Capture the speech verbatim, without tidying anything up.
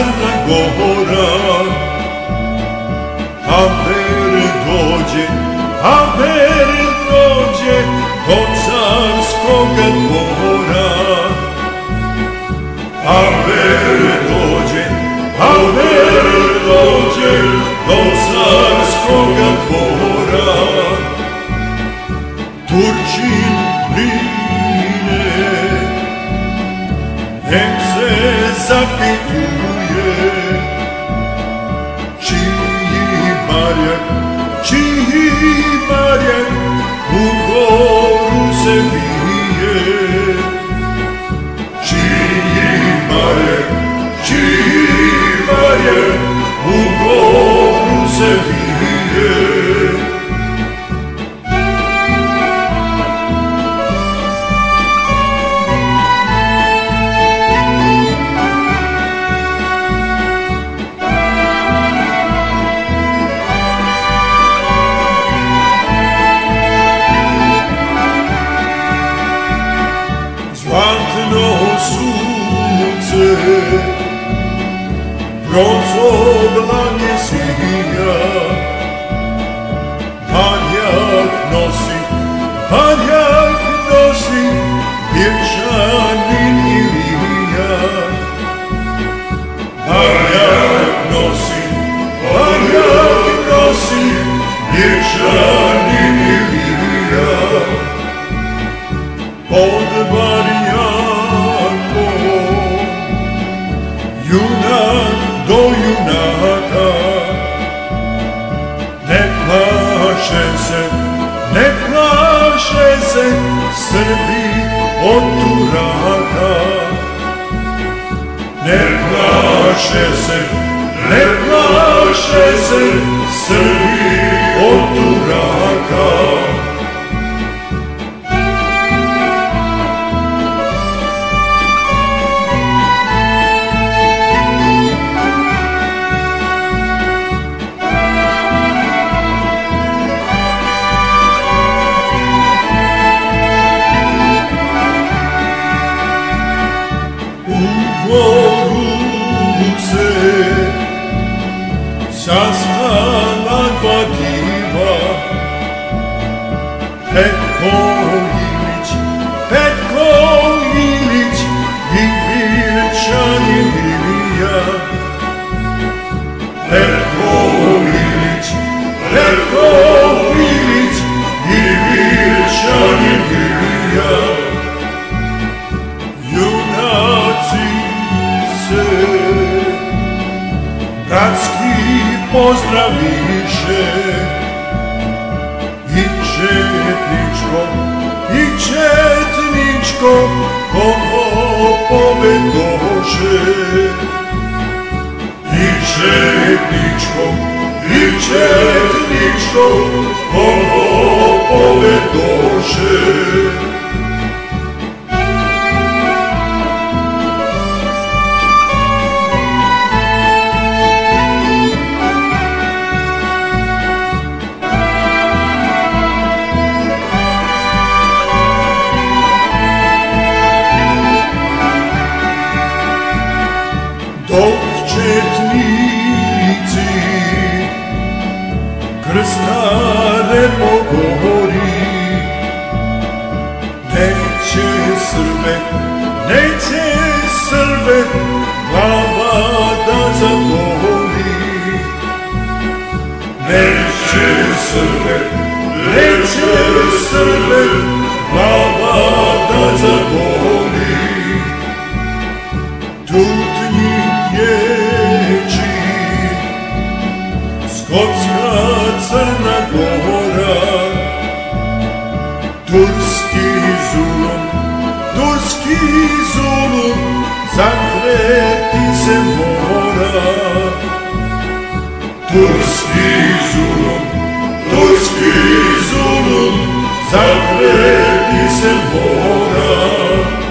Crna Gora. Amer dođe, Amer dođe do carskoga dvora. Amer dođe, Amer dođe do carskoga dvora. Turčin brine, nek se zapituje, čiji barjak, čiji barjak u goru se vije. Čiji barjak, čiji barjak u goru se vije. Zlatno sunce kroz oblake sija, barjak nosi, barjak nosi Birčanin Ilija. Barjak nosi, barjak nosi Birčanin Ilija. Pod barjakom junak do junaka, ne plaše se, ne plaše se Srbi od Turaka. Ne plaše se, ne plaše se Srbi od Turaka. Goru se saspala dva diva, Petko Ilić, Petko Ilić i Birčanin Ilija. Petko Ilić, Petko Ilić i Birčanin Ilija. Bratski pozdraviše i četničko, i četničko koho povedoše. I četničko, i četničko koho povedoše. Dok četnici krstare po gori, neće Srbe, neće Srbe glava da zaboli. Neće Srbe, neće Srbe glava da zaboli. Tutnji ječi, Skotska Crna Gora, turski zulum, turski zulum, zatreti se mora. Turski zulum, turski zulum, zatreti se mora.